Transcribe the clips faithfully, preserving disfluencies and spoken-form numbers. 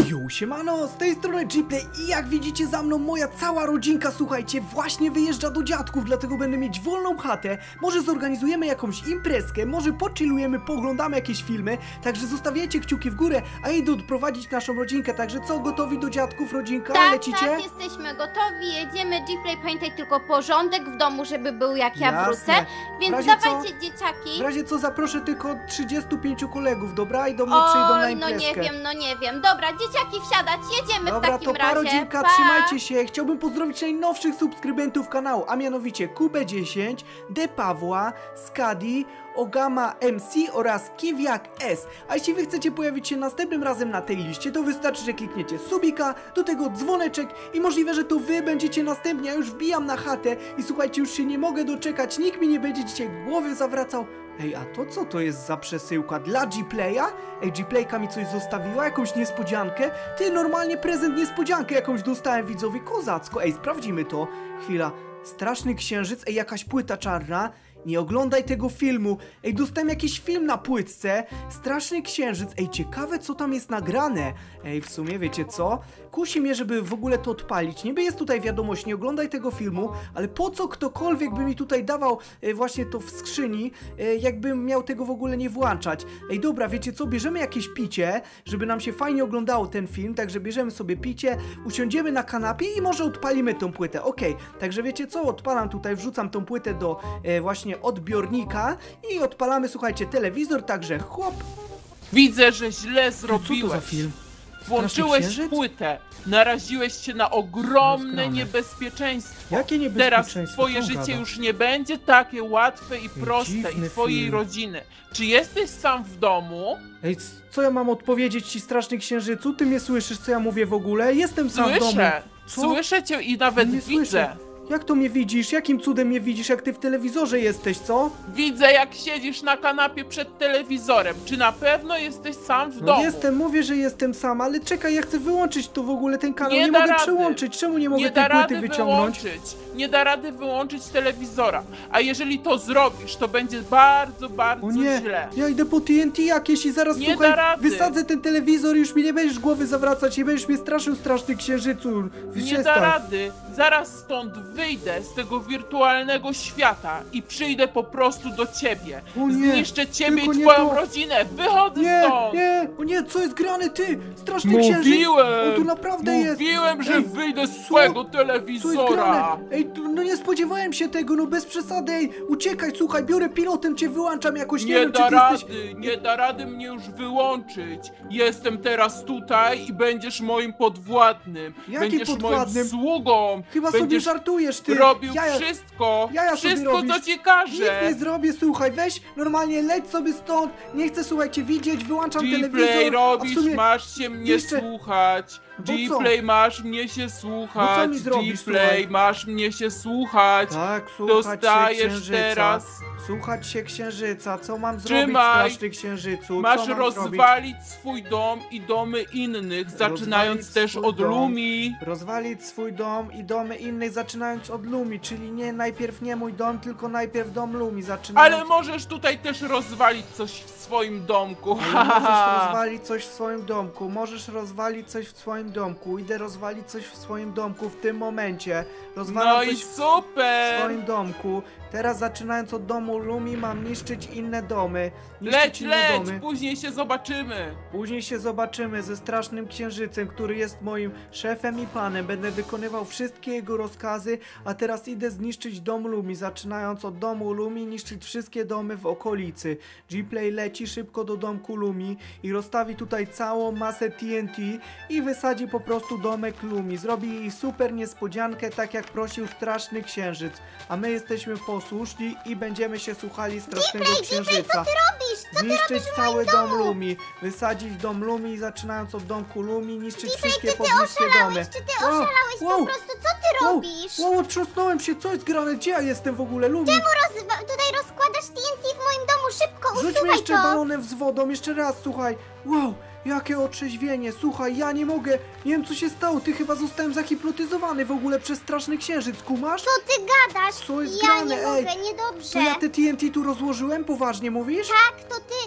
Yo, siemano, z tej strony Gplay i jak widzicie za mną moja cała rodzinka, słuchajcie, właśnie wyjeżdża do dziadków, dlatego będę mieć wolną chatę. Może zorganizujemy jakąś imprezkę, może pochillujemy, poglądamy jakieś filmy, także zostawiajcie kciuki w górę, a idę odprowadzić naszą rodzinkę, także co, gotowi do dziadków, rodzinka? Tak, Lecicie? tak, jesteśmy gotowi, jedziemy. Gplay, pamiętaj tylko porządek w domu, żeby był jak ja Jasne. wrócę, więc W razie dawajcie co- dzieciaki. W razie co zaproszę tylko trzydziestu pięciu kolegów, dobra? I do mnie Oj, przyjdą na no imprezkę. nie wiem, no nie wiem. Dobra, dzieciaki wsiadać, jedziemy Dobra, w takim to pa razie. rodzinka, Pa. trzymajcie się. Chciałbym pozdrowić najnowszych subskrybentów kanału, a mianowicie Kubę dziesięć, De Pawła, Skadi, Ogama M C oraz Kiwiak S. A jeśli wy chcecie pojawić się następnym razem na tej liście, to wystarczy, że klikniecie subika, do tego dzwoneczek i możliwe, że to wy będziecie następni. Ja już wbijam na chatę i słuchajcie, już się nie mogę doczekać, nikt mi nie będzie dzisiaj głowy zawracał. Ej, a to co to jest za przesyłka? Dla Gplaya? Ej, Gplayka mi coś zostawiła? Jakąś niespodziankę? Ty, normalnie prezent niespodziankę jakąś dostałem, widzowie, kozacko. Ej, sprawdzimy to. Chwila. Straszny księżyc, ej, jakaś płyta czarna. Nie oglądaj tego filmu. Ej, dostałem jakiś film na płytce. Straszny księżyc. Ej, ciekawe co tam jest nagrane. Ej, w sumie wiecie co? Kusi mnie, żeby w ogóle to odpalić. Niby jest tutaj wiadomość, nie oglądaj tego filmu, ale po co ktokolwiek by mi tutaj dawał e, właśnie to w skrzyni, e, jakbym miał tego w ogóle nie włączać. Ej, dobra, wiecie co? Bierzemy jakieś picie, żeby nam się fajnie oglądało ten film, także bierzemy sobie picie, usiądziemy na kanapie i może odpalimy tą płytę. Okej, także wiecie co? Odpalam tutaj, wrzucam tą płytę do e, właśnie odbiornika i odpalamy, słuchajcie, telewizor, także chłop. Widzę, że źle Co to za zrobiłeś. film? Włączyłeś księżyc? płytę. Naraziłeś się na ogromne Rozgrane. niebezpieczeństwo. Jakie Teraz niebezpieczeństwo? twoje Co on życie gada? już nie będzie takie łatwe i proste dziwny i twojej film. rodziny. Czy jesteś sam w domu? Ej, c- co ja mam odpowiedzieć ci, straszny księżycu? Ty mnie słyszysz, co ja mówię w ogóle? Jestem sam w domu. Słyszę. Co? Słyszę cię i nawet Nie widzę. słyszę. Jak to mnie widzisz? Jakim cudem mnie widzisz, jak ty w telewizorze jesteś, co? Widzę, jak siedzisz na kanapie przed telewizorem. Czy na pewno jesteś sam w No domu? jestem, mówię, że jestem sam, ale czekaj, ja chcę wyłączyć to w ogóle, ten kanał. Nie Nie, da mogę rady. przełączyć. Czemu nie mogę Nie tej da płyty rady wyciągnąć? wyłączyć. Nie da rady wyłączyć telewizora. A jeżeli to zrobisz, to będzie bardzo, bardzo O nie, źle. ja idę po T N T jakieś i zaraz, Nie słuchaj, da rady. wysadzę ten telewizor i już mi nie będziesz głowy zawracać, nie będziesz mnie straszył, straszny księżycu. Nie da rady. Zaraz stąd wyjdę z tego wirtualnego świata i przyjdę po prostu do ciebie. O nie, Zniszczę ciebie tylko i nie twoją to. rodzinę. Wychodzę Nie, stąd. nie, o nie, co jest grane, ty? Straszny księżyc. Mówiłem! On tu naprawdę jest. Mówiłem, że Ej, wyjdę z co? swojego Co jest telewizora. grane? Ej, tu- no nie spodziewałem się tego, no bez przesady, ej, uciekaj, słuchaj, biorę pilotem, cię wyłączam jakoś, nie, Nie wiem, da czy ty rady, jesteś... nie da rady mnie już wyłączyć. Jestem teraz tutaj i będziesz moim podwładnym. Jakim będziesz podwładnym? moim sługą. Chyba sobie będziesz żartujesz, ty. robił Jaja- wszystko, jaja sobie wszystko robisz. co ci Nic każę. nie zrobię, słuchaj, weź normalnie leć sobie stąd, nie chcę, słuchajcie, widzieć, wyłączam telewizor, Gplay a w robisz, sumie... masz się mnie jeszcze- słuchać. Bo co? Gplay masz mnie się No co słuchać. mi zrobisz, Gplay słuchaj? masz mnie się słuchać. Tak, słuchać Dostajesz się księżyca. teraz. Słuchać się księżyca, co mam zrobić, Trzymaj. straszny księżycu, Masz co mam rozwalić swój dom i domy innych, zaczynając Rozwalić też swój od dom. Lumi. Rozwalić swój dom i domy innych, zaczynając od Lumi, czyli nie najpierw nie mój dom, tylko najpierw dom Lumi, zaczynając... Ale możesz tutaj też rozwalić coś w swoim domku. Ale możesz rozwalić coś w swoim domku, możesz rozwalić coś w swoim domku, idę rozwalić coś w swoim domku w tym momencie. Rozwalam No i coś w super! swoim domku. Teraz zaczynając od domu Lumi mam niszczyć inne domy. Niszczyć Leć, inne leć! domy. Później się zobaczymy! Później się zobaczymy ze strasznym księżycem, który jest moim szefem i panem. Będę wykonywał wszystkie jego rozkazy, a teraz idę zniszczyć dom Lumi. Zaczynając od domu Lumi, niszczyć wszystkie domy w okolicy. Gplay leci szybko do domku Lumi i rozstawi tutaj całą masę T N T i wysadzi po prostu domek Lumi. Zrobi jej super niespodziankę, tak jak prosił straszny księżyc. A my jesteśmy posłuszni i będziemy się słuchali strasznego księżyca. Co ty robisz? Co ty Zniszczyć robisz w cały moim dom domu? Lumi, wysadzić dom Lumi, zaczynając od domku Lumi, niszczyć wszystkie Czy ty pobliskie domy. oszalałeś? Czy ty oszalałeś po prostu? Co ty wow, robisz? Wow, otrząsnąłem się, co jest grane? Gdzie ja jestem w ogóle, Lumi? Rozwa- tutaj rozkładasz T N T w moim domu, szybko, Rzuć mi usuwaj jeszcze to! balonem z wodą, jeszcze raz, słuchaj. Wow, jakie otrzeźwienie, słuchaj, ja nie mogę, nie wiem co się stało, ty chyba zostałem zahipnotyzowany w ogóle przez straszny księżyc, kumasz? Co ty gadasz? Co jest ja grane, nie ej? mogę, niedobrze. To ja te T N T tu rozłożyłem, poważnie mówisz? Tak, to ty, to ty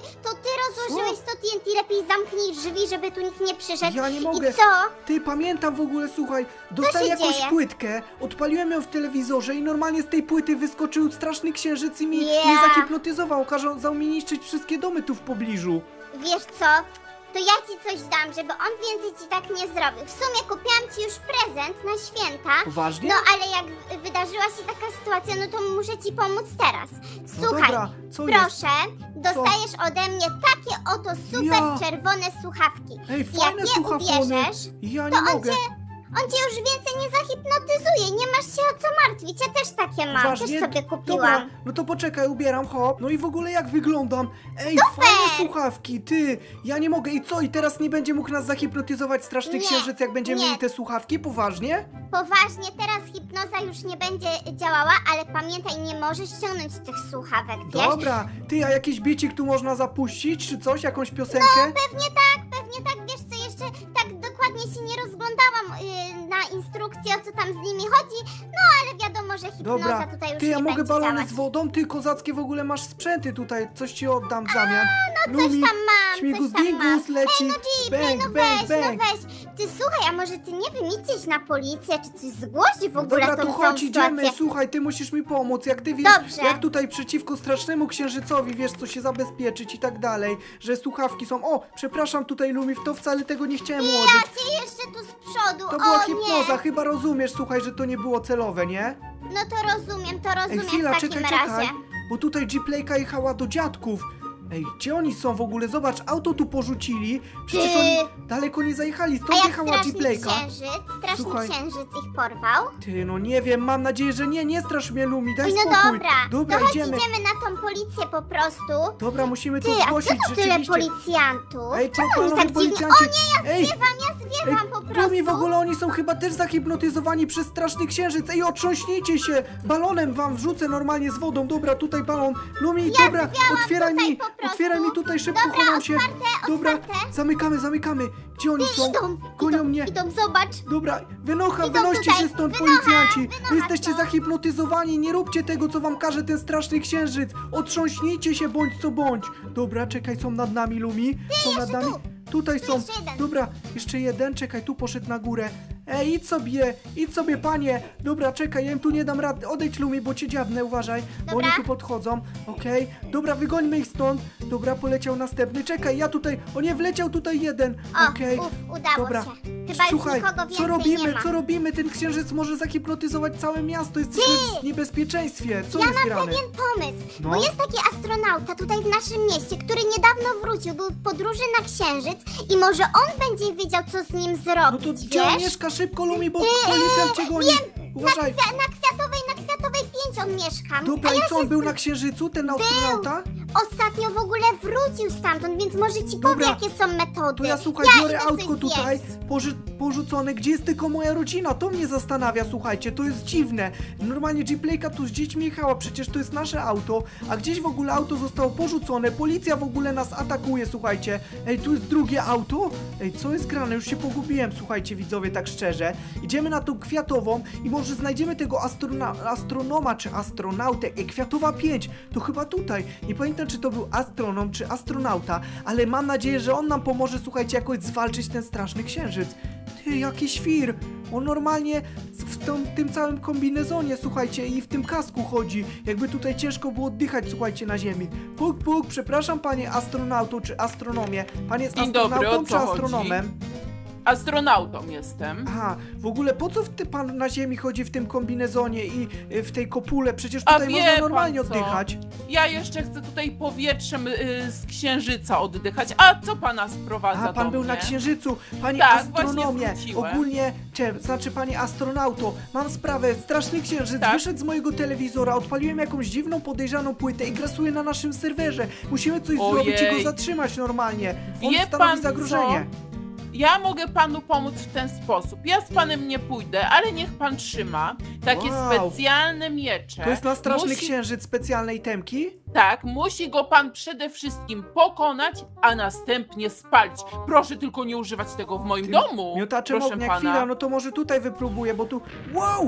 rozłożyłeś to T N T, lepiej zamknij drzwi, żeby tu nikt nie przyszedł. Ja nie mogę. I co? Ty, pamiętam w ogóle, słuchaj, dostałem się jakąś dzieje? płytkę, odpaliłem ją w telewizorze i normalnie z tej płyty wyskoczył straszny księżyc i mi Yeah. mnie zahipnotyzował, kazał mi niszczyć wszystkie domy tu w pobliżu. Wiesz co? To ja ci coś dam, żeby on więcej ci tak nie zrobił. W sumie kupiłam ci już prezent na święta. Poważnie? No ale jak wydarzyła się taka sytuacja, no to muszę ci pomóc teraz. No Słuchaj, dobra, co jest? proszę, dostajesz ode mnie takie oto super Ja. czerwone słuchawki. Ej, Jak fajne nie słuchafony. uwierzysz, Ja to nie on mogę. cię, on cię już więcej nie zahipnotyzuje. Nie masz się o co martwić. Ja też takie mam, Poważnie? też sobie Dobra, kupiłam. no to poczekaj, ubieram, hop. No i w ogóle jak wyglądam? Ej, fajne słuchawki, ty. Ja nie mogę. I co? I teraz nie będzie mógł nas zahipnotyzować straszny Nie, księżyc, jak będziemy nie. mieli te słuchawki? Poważnie? Poważnie, teraz hipnoza już nie będzie działała, ale pamiętaj, nie możesz ściągnąć tych słuchawek, wiesz? Dobra, ty, a jakiś bicik tu można zapuścić, czy coś? Jakąś piosenkę? Pewnie tak, pewnie tak, wiesz co, jeszcze tak dokładnie się nie rozglądałam yy, na instrukcję, o co tam z nimi chodzi, no ale wiadomo, że hipnoza Dobra, tutaj już ty, nie ja mogę będzie balony działać. z wodą? Ty, kozackie w ogóle masz sprzęty tutaj, coś ci oddam w zamian. No coś tam mam, śmigus coś tam mam. dingus leci. Ej, no Jeep, bang, no bang, weź, bang. no weź. Ty słuchaj, a może ty nie wiem, idź na policję, czy coś zgłosi w ogóle Dobra, tą to całą chodź, idziemy, sytuację. słuchaj, ty musisz mi pomóc, jak ty wiesz, Dobrze. jak tutaj przeciwko strasznemu księżycowi, wiesz, co się zabezpieczyć i tak dalej, że słuchawki są, o, przepraszam tutaj Lumi, to wcale tego nie chciałem Ja ułożyć. cię jeszcze tu z przodu, To była o hipnoza, nie. chyba rozumiesz, słuchaj, że to nie było celowe, nie? No to rozumiem, to Ej, rozumiem chwila, w takim czekaj, razie. czekaj, bo tutaj G-Playka jechała do dziadków. Ej, gdzie oni są w ogóle? Zobacz, auto tu porzucili, przecież Ty. oni daleko nie zajechali, A stąd jak jechała straszny G-Playka. księżyc, straszny Słuchaj. księżyc ich porwał. Ty, no nie wiem, mam nadzieję, że nie, nie strasz mnie Lumi, daj Oj, no spokój. dobra, Dobra, to chodź idziemy. idziemy na tą policję po prostu. Dobra, musimy Ty, to a co zgłosić, to tyle rzeczywiście. policjantów? Ej, co Czemu oni panowie tak dziwnie... policjanci? O nie, ja Ej, zwiewam, ja zwiewam po prostu. Lumi, w ogóle oni są chyba też zahipnotyzowani przez straszny księżyc. Ej, otrząśnijcie się, balonem wam wrzucę normalnie z wodą. Dobra, tutaj balon. Lumi, dobra, otwieraj tutaj mi, po prostu. otwieraj mi tutaj szybko, Dobra, chowam się. otwarte, Dobra, otwarte. zamykamy, zamykamy. Gdzie oni są? Idą, Gonią idą, mnie. idą, zobacz. Dobra, wynocha, Idą wynoście tutaj, się stąd, wynocha, policjanci! wynocha Wy jesteście stąd. zahipnotyzowani, nie róbcie tego, co wam każe ten straszny księżyc! Otrząśnijcie się, bądź co bądź! Dobra, czekaj, są nad nami, Lumi? Są nad jeszcze nami? tu. Tutaj są. jeszcze jeden. Dobra, jeszcze jeden, czekaj, tu poszedł na górę. Ej, idź sobie, idź sobie, panie! Dobra, czekaj, ja im tu nie dam rady. Odejdź, Lumi, bo cię dziabnę, uważaj, bo Dobra. oni tu podchodzą. Okej, dobra, wygońmy ich stąd. Dobra, poleciał następny. Czekaj, ja tutaj. O nie, wleciał tutaj jeden. O, Okej. uf, udało Dobra. się. Chyba Słuchaj, już nikogo więcej co robimy, nie ma. co robimy? Ten księżyc może zahipnotyzować całe miasto. Jesteśmy w niebezpieczeństwie. Co Ja jest mam grane? pewien pomysł, No. bo jest taki astronauta tutaj w naszym mieście, który niedawno wrócił, był w podróży na Księżyc i może on będzie wiedział, co z nim No zrobić, to gdzie on wiesz? mieszka? Szybko, Lumi, bo policjant cię goni. Na, Uważaj. kwia- na Kwiatowej, na Kwiatowej pięć on mieszka. Dobra, A i ja co, on się był na księżycu, ten astronauta? ostatnio w ogóle wrócił stamtąd, więc może ci Dobra. powie, jakie są metody. To ja słuchaj, ja biorę idę autko coś tutaj, zjeść. poży, porzucone. Gdzie jest tylko moja rodzina? To mnie zastanawia, słuchajcie, to jest dziwne. Normalnie G-Playka tu z dziećmi jechała, przecież to jest nasze auto, a gdzieś w ogóle auto zostało porzucone, policja w ogóle nas atakuje, słuchajcie. Ej, tu jest drugie auto? Ej, co jest grane? Już się pogubiłem, słuchajcie, widzowie, tak szczerze. Idziemy na tą Kwiatową i może znajdziemy tego astrona astronoma czy astronautę. Ej, Kwiatowa pięć, to chyba tutaj. Nie pamiętam, czy to był astronom czy astronauta, ale mam nadzieję, że on nam pomoże, słuchajcie, jakoś zwalczyć ten straszny księżyc. Ty, jaki świr! On normalnie w tym, tym całym kombinezonie, słuchajcie, i w tym kasku chodzi. Jakby tutaj ciężko było oddychać, słuchajcie, na ziemi. Puk, puk, przepraszam, panie astronauto czy astronomie. Pan jest Dzień dobry, astronautą o czy co chodzi? astronomem? Astronautą jestem. Aha, w ogóle po co ty, pan na ziemi chodzi w tym kombinezonie i y, w tej kopule? Przecież A tutaj wie można pan normalnie co? oddychać. Ja jeszcze chcę tutaj powietrzem y, z księżyca oddychać. A co pana sprowadza A, pan do był mnie? na księżycu, panie Tak, właśnie astronomie, wróciłem. ogólnie, cze, znaczy panie astronauto, mam sprawę, straszny księżyc Tak? wyszedł z mojego telewizora, odpaliłem jakąś dziwną, podejrzaną płytę i grasuje na naszym serwerze. Musimy coś Ojej. zrobić i go zatrzymać normalnie. On Wie stanowi pan zagrożenie. co? Ja mogę panu pomóc w ten sposób. Ja z panem nie pójdę, ale niech pan trzyma takie Wow. specjalne miecze. To jest na straszny Musi- księżyc specjalnej temki? Tak, musi go pan przede wszystkim pokonać, a następnie spalić. Proszę tylko nie używać tego w moim Tym domu. Miotaczem Proszę ognia, pana. chwila, no to może tutaj wypróbuję, bo tu... Wow!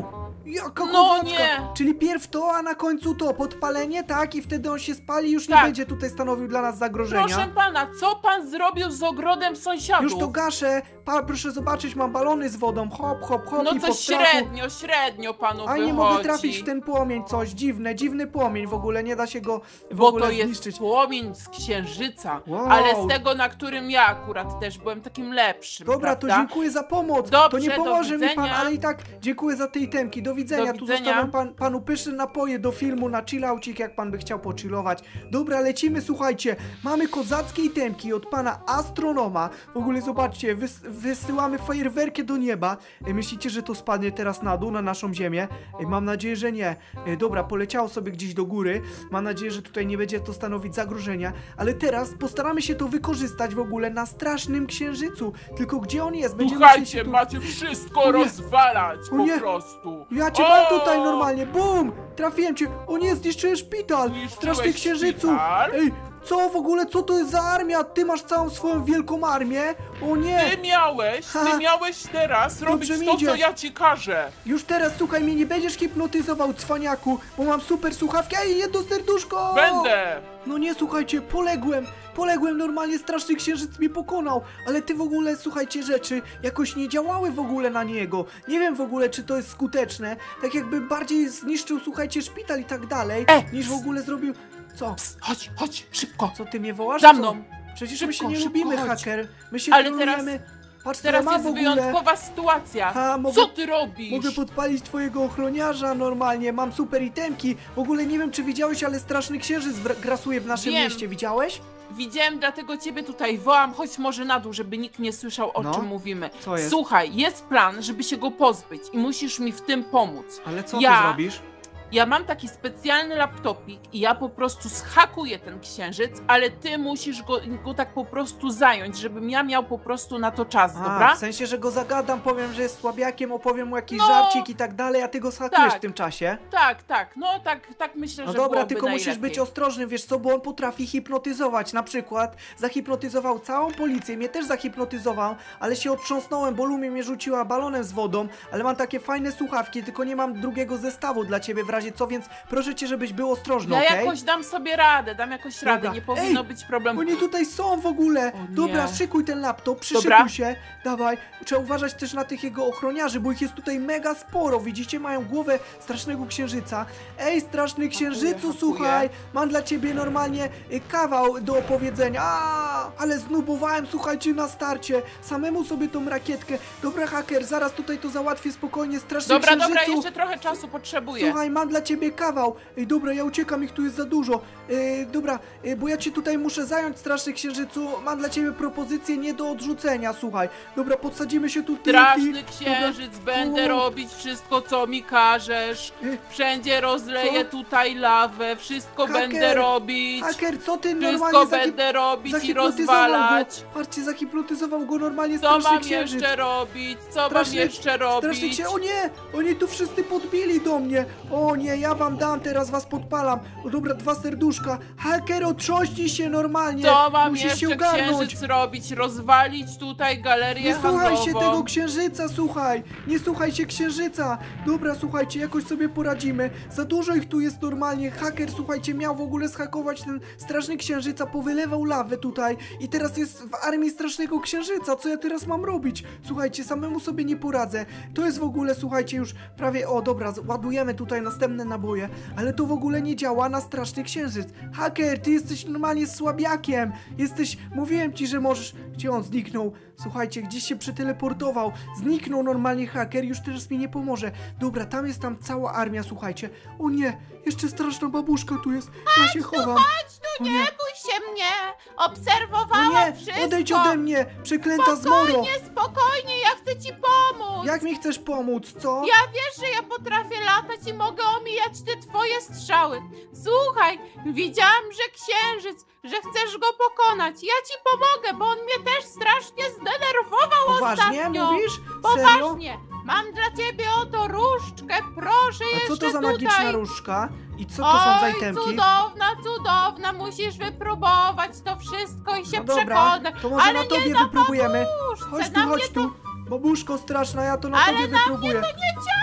Jaka No kozacka. nie. Czyli pierw to, a na końcu to, podpalenie, tak? I wtedy on się spali i już nie Tak. będzie tutaj stanowił dla nas zagrożenia. Proszę pana, co pan zrobił z ogrodem sąsiadów? Już to gaszę. Pa, proszę zobaczyć, mam balony z wodą. Hop, hop, hop No i to po strachu. średnio, średnio panu A wychodzi. nie mogę trafić w ten płomień, coś dziwne, dziwny płomień, w ogóle nie da się go w Bo ogóle to jest zniszczyć. płomień z księżyca, Wow. ale z tego, na którym ja akurat też byłem takim lepszym, Dobra, to prawda? dziękuję za pomoc. Dobrze, to nie do pomoże mi pan, widzenia. ale i tak dziękuję za te itemki. Do widzenia. Do Tu widzenia. zostawiam pan, panu pyszne napoje do filmu na chillaucik, jak pan by chciał pochillować. Dobra, lecimy, słuchajcie. Mamy kozackie itemki od pana astronoma. W ogóle zobaczcie, wys wysyłamy fajerwerkę do nieba. E, myślicie, że to spadnie teraz na dół, na naszą ziemię? E, mam nadzieję, że nie. E, dobra, poleciało sobie gdzieś do góry. Mam nadzieję, że tutaj nie będzie to stanowić zagrożenia. Ale teraz postaramy się to wykorzystać w ogóle na strasznym księżycu. Tylko gdzie on jest? Będziemy musieli się Słuchajcie, tu... macie wszystko O nie. rozwalać O po nie. prostu. Ja cię O! mam tutaj normalnie, bum! Trafiłem cię, o nie, zniszczyłem szpital! Zniszczyłeś Straszny księżycu! szpital? Ej, co w ogóle, co to jest za armia? Ty masz całą swoją wielką armię? O nie! Ty miałeś, Ha. ty miałeś teraz robić Dobrze mi to, idzie. co ja ci każę. Już teraz, słuchaj, mnie nie będziesz hipnotyzował, cwaniaku, bo mam super słuchawki. Ej, jedno serduszko! Będę. No nie, słuchajcie, poległem! Poległem, normalnie straszny księżyc mnie pokonał, ale ty w ogóle, słuchajcie, rzeczy jakoś nie działały w ogóle na niego. Nie wiem w ogóle, czy to jest skuteczne, tak jakby bardziej zniszczył, słuchajcie, szpital i tak dalej, E, niż w ogóle zrobił... Co? Chodź, chodź, szybko. Co, ty mnie wołasz? Za Co? mną. Przecież my się Szybko, nie szybko lubimy, chodź. haker. My się Ale trolujemy. Patrz, co Teraz ja mam jest w ogóle. wyjątkowa sytuacja. Ha, mogę- Co ty robisz? Mogę podpalić twojego ochroniarza normalnie, mam super itemki. W ogóle nie wiem, czy widziałeś, ale straszny księżyc wra- grasuje w naszym Wiem. mieście. Widziałeś? Widziałem, dlatego ciebie tutaj wołam. Chodź może na dół, żeby nikt nie słyszał, o No. czym mówimy. Co jest? Słuchaj, jest plan, żeby się go pozbyć i musisz mi w tym pomóc. Ale co Ja- ty zrobisz? Ja mam taki specjalny laptopik i ja po prostu zhakuję ten księżyc, ale ty musisz go, go tak po prostu zająć, żebym ja miał po prostu na to czas, A, dobra? w sensie, że go zagadam, powiem, że jest słabiakiem, opowiem mu jakiś No. żarcik i tak dalej, a ty go schakujesz Tak. w tym czasie. Tak, tak, no tak, tak myślę, No że dobra, byłoby tylko musisz najlepiej. być ostrożny, wiesz co, bo on potrafi hipnotyzować. Na przykład zahipnotyzował całą policję, mnie też zahipnotyzował, ale się otrząsnąłem, bo Lumia mnie rzuciła balonem z wodą, ale mam takie fajne słuchawki, tylko nie mam drugiego zestawu dla ciebie w razie co, więc proszę cię, żebyś był ostrożny, Ja okej? jakoś dam sobie radę, dam jakoś radę, Dobra. nie powinno Ej, być problemu. Oni tutaj są w ogóle! O nie. Dobra, szykuj ten laptop, przyszykuj Dobra. się, dawaj. Trzeba uważać też na tych jego ochroniarzy, bo ich jest tutaj mega sporo, widzicie? Mają głowę strasznego księżyca. Ej, straszny księżycu, hakuję. słuchaj! Mam dla ciebie normalnie y, kawał do opowiedzenia. A, ale znubowałem, słuchajcie, na starcie. Samemu sobie tą rakietkę. Dobra, haker, zaraz tutaj to załatwię spokojnie, straszny Dobra, księżycu. dobra, jeszcze trochę czasu potrzebuję. Słuchaj, mam dla ciebie kawał. Ej, dobra, ja uciekam, ich tu jest za dużo. Ej, dobra, ej, bo ja cię tutaj muszę zająć, straszny księżycu. Mam dla ciebie propozycję nie do odrzucenia, słuchaj. Dobra, podsadzimy się tu. T N T. Straszny księżyc, będę O. robić wszystko, co mi każesz. Ej, Wszędzie rozleję Co? tutaj lawę, wszystko Haker, będę robić. Haker, co ty normalnie Wszystko zahip- będę robić i zahipnotyzował rozwalać. Go. Patrzcie, zahipnotyzował go normalnie Co straszny mam księżyc. jeszcze robić? Co Straszny- mam jeszcze Straszny robić? księ... O nie! Oni tu wszyscy podbili do mnie! O nie, ja wam dam, teraz was podpalam. O dobra, dwa serduszka. Haker, otrząśnij się normalnie! Co mam Musisz się jeszcze ogarnąć! księżyc robić? Rozwalić tutaj galerię Nie słuchaj handlową? się tego księżyca, słuchaj! Nie słuchaj się księżyca! Dobra, słuchajcie, jakoś sobie poradzimy. Za dużo ich tu jest normalnie. Haker, słuchajcie, miał w ogóle schakować ten straszny księżyca, powylewał lawę tutaj i teraz jest w armii strasznego księżyca. Co ja teraz mam robić? Słuchajcie, samemu sobie nie poradzę. To jest w ogóle, słuchajcie, już prawie... O, dobra, ładujemy tutaj następne naboje, ale to w ogóle nie działa na straszny księżyc. Haker, ty jesteś normalnie słabiakiem. Jesteś... Mówiłem ci, że możesz... Gdzie on zniknął? Słuchajcie, gdzieś się przeteleportował. Zniknął normalnie haker, już teraz mi nie pomoże. Dobra, tam jest tam cała armia, słuchajcie. O nie, jeszcze straszna babuszka tu jest. Ja się chowam. Chodź tu, O nie nie. bój się mnie! O Obserwowałam nie, wszystko! odejdź ode mnie, przeklęta zmoro. Spokojnie, spokojnie, ja chcę ci pomóc! Jak mi chcesz pomóc, co? Ja wiesz, że ja potrafię latać i mogę omijać te twoje strzały. Słuchaj, widziałam, że księżyc, że chcesz go pokonać. Ja ci pomogę, bo on mnie też strasznie zdenerwował Poważnie ostatnio. mówisz? Serio? Poważnie. Mam dla ciebie oto różdżkę, proszę A jeszcze co to za tutaj. magiczna różdżka? I co to są za Oj, itemki? cudowna, cudowna, musisz wypróbować to wszystko i się No dobra, przekonać. to może Ale na tobie nie na wypróbujemy. babuszce, Chodź tu, na chodź mnie tu. Babuszko straszna, ja to na Ale tobie na wypróbuję. mnie to nie działo.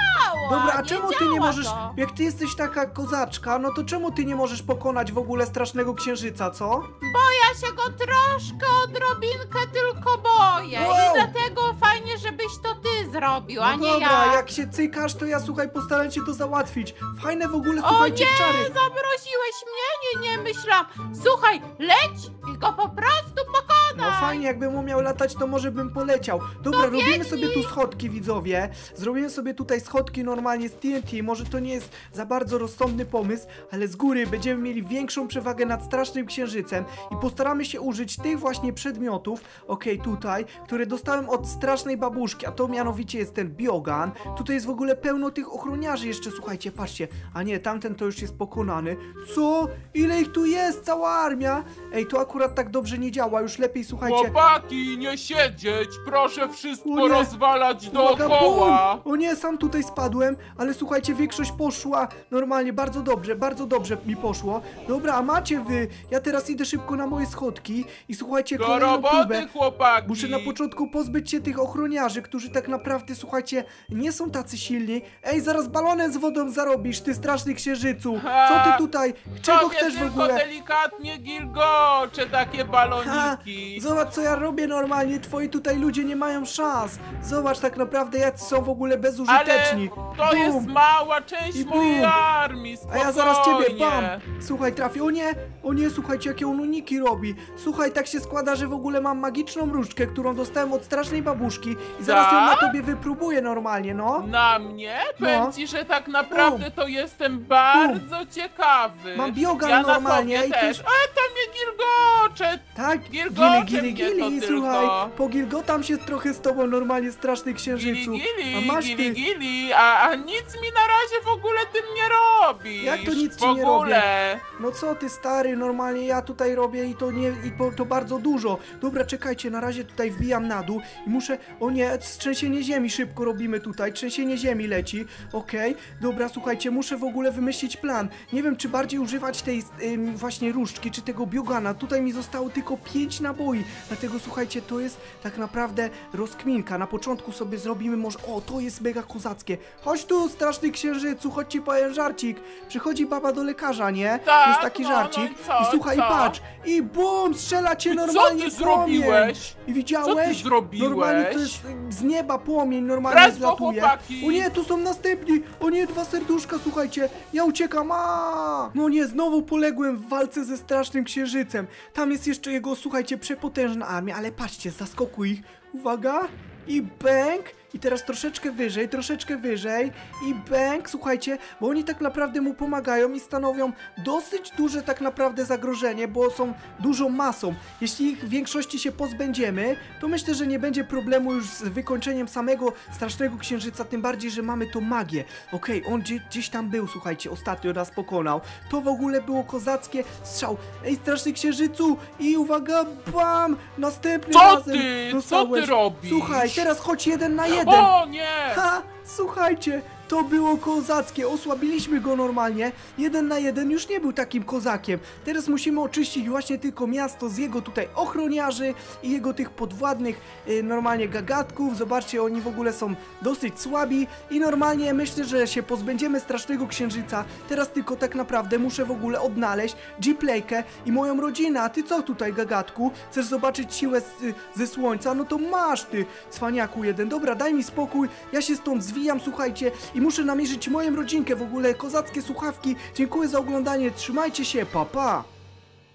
Dobra, a nie czemu ty działa nie możesz, to. jak ty jesteś taka kozaczka, no to czemu ty nie możesz pokonać w ogóle strasznego księżyca, co? Ja się go troszkę, odrobinkę tylko boję Wow. i dlatego fajnie, żebyś to ty zrobił, a No nie dobra, ja. jak się cykasz, to ja słuchaj, postaram się to załatwić. Fajne w ogóle, O słuchajcie, nie, czary. zamroziłeś mnie, nie, nie myślałam. Słuchaj, leć i go po prostu No pokonaj. fajnie, jakbym umiał latać, to może bym poleciał. Dobra, robimy sobie tu schodki, widzowie. Zrobimy sobie tutaj schodki normalnie z T N T. Może to nie jest za bardzo rozsądny pomysł, ale z góry będziemy mieli większą przewagę nad strasznym księżycem i postaramy się użyć tych właśnie przedmiotów, okej, tutaj, które dostałem od strasznej babuszki, a to mianowicie jest ten biogan. Tutaj jest w ogóle pełno tych ochroniarzy jeszcze, słuchajcie, patrzcie. A nie, tamten to już jest pokonany. Co? Ile ich tu jest? Cała armia? Ej, to akurat tak dobrze nie działa, już lepiej, słuchajcie. Chłopaki, nie siedzieć, proszę wszystko O nie. rozwalać Uwaga, dookoła. bum! O nie, sam tutaj spadłem, ale słuchajcie, większość poszła normalnie, bardzo dobrze, bardzo dobrze mi poszło. Dobra, a macie wy, ja teraz idę szybko na moje schodki i słuchajcie, Do kolejną próbę. roboty, chłopaki. Muszę na początku pozbyć się tych ochroniarzy, którzy tak naprawdę, słuchajcie, nie są tacy silni. Ej, zaraz balonem z wodą zarobisz, ty straszny księżycu. Co ty tutaj? Czego Tobie chcesz w tylko ogóle? delikatnie gilgocze takie baloniki. Zobacz, co ja robię normalnie, twoi tutaj ludzie nie mają szans. Zobacz tak naprawdę, jacy są w ogóle Ale bezużyteczni. to Bum. jest mała część I mojej bum. armii, A spokojnie. ja zaraz ciebie, bam! Słuchaj, trafię, o nie, o nie, słuchajcie, jakie on uniki robi. Słuchaj, tak się składa, że w ogóle mam magiczną różdżkę, którą dostałem od strasznej babuszki i zaraz ją na Tak? tobie wypróbuję normalnie, no. Na mnie? Powiem No. ci, że tak naprawdę to jestem bardzo ciekawy. Mam biogan ja normalnie na i tobie to też. jest- Ale to mnie gilgocze. Tak, Gilgocze gili, gili, mnie to gili, tylko. słuchaj, pogilgotam się trochę z tobą normalnie, straszny księżycu. Gili, gili, A masz gili, ty... gili, a, a nic mi na razie w ogóle tym nie robisz. Jak to nic w ci nie ogóle. No co ty stary, normalnie ja tutaj robię i to nie, i to, to bardzo dużo. Dobra, czekajcie, na razie tutaj wbijam na dół i muszę, o nie, trzęsienie ziemi szybko robimy tutaj, trzęsienie ziemi leci, okej, dobra, słuchajcie, muszę w ogóle wymyślić plan. Nie wiem, czy bardziej używać tej ym, właśnie różdżki, czy tego biogana, tutaj mi zostało tylko pięć naboi, dlatego słuchajcie, to jest tak naprawdę rozkminka. Na początku sobie zrobimy może, o, to jest mega kozackie. Chodź tu, straszny księżycu, chodź ci powiem żarcik. Przychodzi baba do lekarza, nie? Tak, jest taki no, żarcik. no i co, I słuchaj, co? patrz, i bum, strzela cię I co normalnie ty płomień. zrobiłeś? I widziałeś? Co ty zrobiłeś? Normalnie to jest y, z nieba płomień, normalnie Prędko, zlatuje. chłopaki. O nie, tu są następni. O nie, dwa serduszka, słuchajcie. Ja uciekam, a! No nie, znowu poległem w walce ze strasznym księżycem. Tam jest jeszcze jego, słuchajcie, przepotężna armia, ale patrzcie, zaskokuj ich. Uwaga. I bęk. I teraz troszeczkę wyżej, troszeczkę wyżej i bęk, słuchajcie, bo oni tak naprawdę mu pomagają i stanowią dosyć duże tak naprawdę zagrożenie, bo są dużą masą. Jeśli ich w większości się pozbędziemy, to myślę, że nie będzie problemu już z wykończeniem samego strasznego księżyca, tym bardziej, że mamy to magię. Okej, on gdzie, gdzieś tam był, słuchajcie, ostatnio nas pokonał. To w ogóle było kozackie. Strzał. Ej, straszny księżycu i uwaga, bam! Następny Co razem ty? Co dostałeś. ty robisz? Słuchaj, teraz chodź jeden na jeden. O nie! Ha! Słuchajcie, to było kozackie, osłabiliśmy go normalnie. Jeden na jeden już nie był takim kozakiem. Teraz musimy oczyścić właśnie tylko miasto z jego tutaj ochroniarzy i jego tych podwładnych y, normalnie gagatków. Zobaczcie, oni w ogóle są dosyć słabi i normalnie myślę, że się pozbędziemy strasznego księżyca. Teraz tylko tak naprawdę muszę w ogóle odnaleźć G-Playkę i moją rodzinę. A ty co tutaj, gagatku? Chcesz zobaczyć siłę z, y, ze słońca? No to masz ty, cwaniaku jeden. Dobra, daj mi spokój, ja się stąd zwijam, słuchajcie, i muszę namierzyć moją rodzinkę, w ogóle kozackie słuchawki. Dziękuję za oglądanie, trzymajcie się, pa pa!